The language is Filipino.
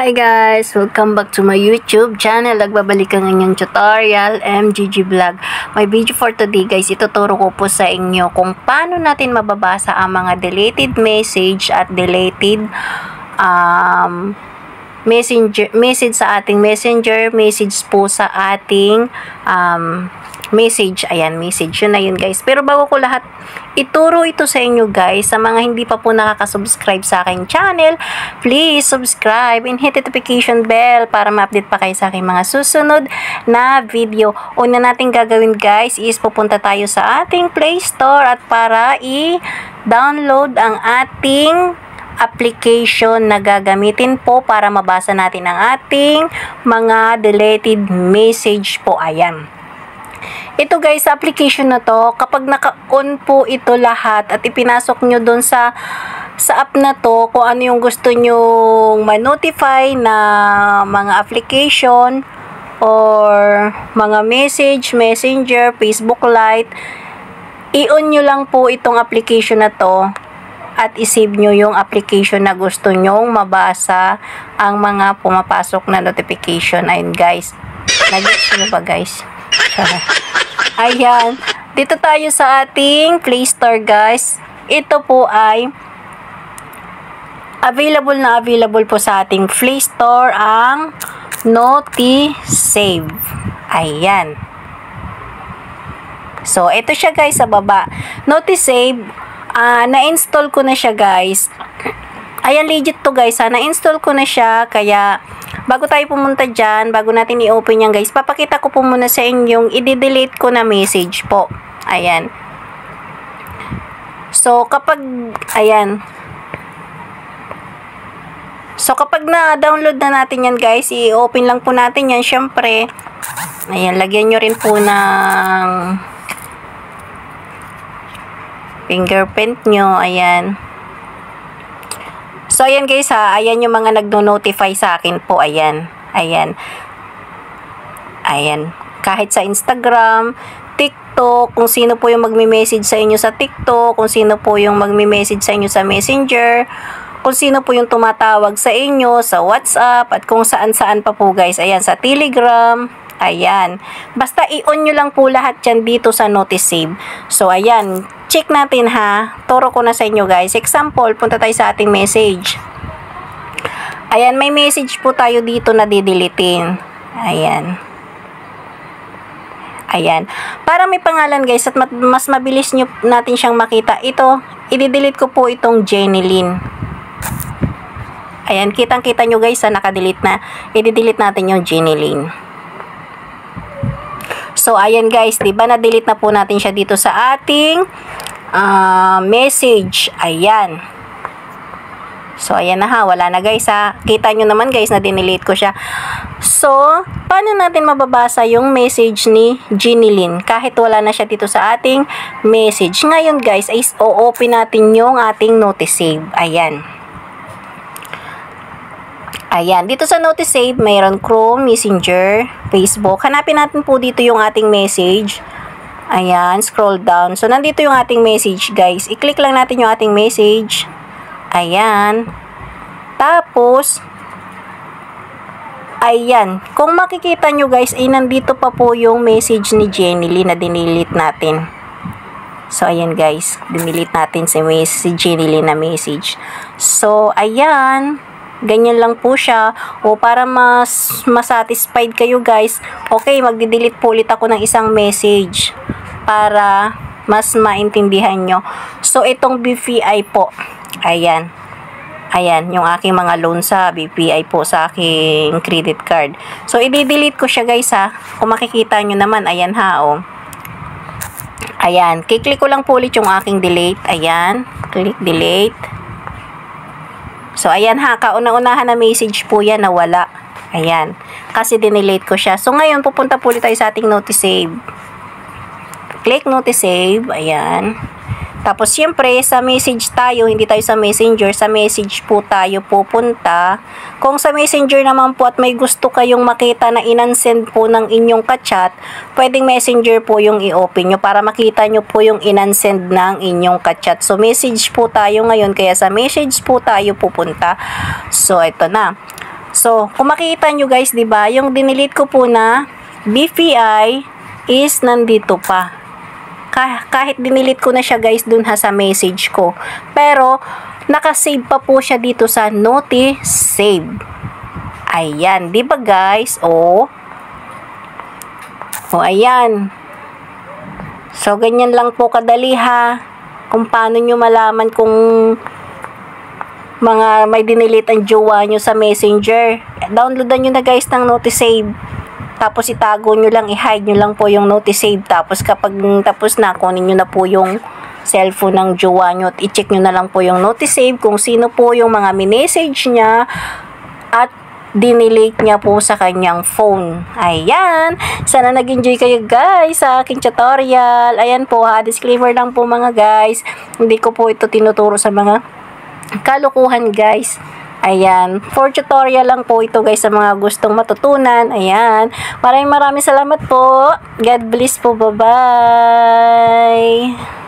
Hi guys! Welcome back to my YouTube channel. Nagbabalik ang inyong tutorial, MGG Vlog. My video for today guys, ituturo ko po sa inyo kung paano natin mababasa ang mga deleted message at deleted message sa ating messenger, message po sa ating message. Ayan, message. Yun na yun guys. Pero bago ko lahat ituro ito sa inyo guys, sa mga hindi pa po nakaka-subscribe sa aking channel, please subscribe and hit notification bell para ma-update pa kayo sa aking mga susunod na video. Una natin gagawin guys is pupunta tayo sa ating Play Store at para i-download ang ating application na gagamitin po para mabasa natin ang ating mga deleted message po. Ayan. Ito guys, sa application na to, kapag naka-on po ito lahat at ipinasok nyo doon sa app na to, kung ano yung gusto nyo ma-notify na mga application or mga message, messenger, Facebook Lite, i-on nyo lang po itong application na to at isave nyo yung application na gusto nyong mabasa ang mga pumapasok na notification. Ayun guys, nag-gets nyo ba guys? Ayan, dito tayo sa ating Play Store guys. Ito po ay available po sa ating Play Store ang Notisave. Ayan. So, ito siya guys sa baba. Notisave, na-install ko na siya guys. Ayan, legit to guys. Na-install ko na siya, kaya bago tayo pumunta dyan, bago natin i-open yan guys, papakita ko po muna sa inyong i-delete ko na message po. Ayan. So, kapag, ayan. So, kapag na-download na natin yan guys, i-open lang po natin yan. Syempre, ayan, lagyan nyo rin po ng fingerprint nyo. Ayan. So, ayan guys ha, ayan yung mga nagno-notify sa akin po, ayan, ayan, ayan, kahit sa Instagram, TikTok, kung sino po yung magme-message sa inyo sa TikTok, kung sino po yung magme-message sa inyo sa Messenger, kung sino po yung tumatawag sa inyo sa WhatsApp, at kung saan-saan pa po guys, ayan, sa Telegram, ayan, basta i-on nyo lang po lahat yan dito sa Notisave. So, ayan, check natin ha. Turo ko na sa inyo guys. Example, punta tayo sa ating message. Ayan, may message po tayo dito na didelitin. Ayan. Ayan. Para may pangalan guys at mas mabilis natin siyang makita. Ito, i-delete ko po itong Jenilyn. Ayan, kitang-kita nyo guys na nakadelete na. I-delete natin yung Jenilyn. So, ayan guys, diba na-delete na po natin siya dito sa ating message. Ayan. So, ayan na ha. Wala na guys ha. Kita nyo naman guys na dinelete ko siya. So, paano natin mababasa yung message ni Jenilyn kahit wala na siya dito sa ating message? Ngayon guys, ay o-open natin yung ating Notisave. Ayan. Ayan, dito sa Notisave, mayroon Chrome, Messenger, Facebook. Hanapin natin po dito yung ating message. Ayan, scroll down. So, nandito yung ating message, guys. I-click lang natin yung ating message. Ayan. Tapos, ayan. Kung makikita nyo, guys, ay nandito pa po yung message ni Jenilyn na dinelete natin. So, ayan, guys. Dinelete natin si Jenilyn na message. So, ayan. Ganyan lang po siya. O para mas masatisfied kayo guys, okay, magdi-delete po ulit ako ng isang message para mas maintindihan nyo. So, itong BPI po. Ayan. Ayan, yung aking mga loan sa BPI po sa aking credit card. So, i-delete ko siya guys ha. Kung makikita nyo naman, ayan ha o. Ayan. Kiklik ko lang po ulit yung aking delete. Ayan. Click delete. So, ayan ha, kauna-unahan na message po yan na wala. Ayan, kasi dinelete ko siya. So, ngayon, pupunta po ulit tayo sa ating Notisave. Click Notisave, ayan. Tapos, syempre, sa message tayo, hindi tayo sa messenger, sa message po tayo pupunta. Kung sa messenger naman po at may gusto kayong makita na inansend po ng inyong kachat, pwedeng messenger po yung i-open nyo para makita nyo po yung inansend ng inyong kachat. So, message po tayo ngayon, kaya sa message po tayo pupunta. So, ito na. So, kung makikita nyo guys, 'di ba, yung dinelete ko po na BPI is nandito pa. Kahit dinelete ko na siya guys dun sa message ko. Pero, nakasave pa po siya dito sa Notisave. Ayan, 'di ba guys? O, ayan. So, ganyan lang po kadali ha. Kung paano nyo malaman kung mga may dinilit ang jowa nyo sa messenger. Downloadan nyo na guys ng Notisave. Tapos itago nyo lang, i-hide nyo lang po yung Notisave. Tapos kapag tapos na, kunin nyo na po yung cellphone ng jowa nyo at i-check nyo na lang po yung Notisave kung sino po yung mga minessage niya at dinelete niya po sa kanyang phone. Ayan. Sana nag-enjoy kayo guys sa aking tutorial. Ayan po ha. Disclaimer lang po mga guys. Hindi ko po ito tinuturo sa mga kalukuhan guys. Ayan. For tutorial lang po ito guys sa mga gustong matutunan. Ayan. Maraming salamat po. God bless po. Bye-bye.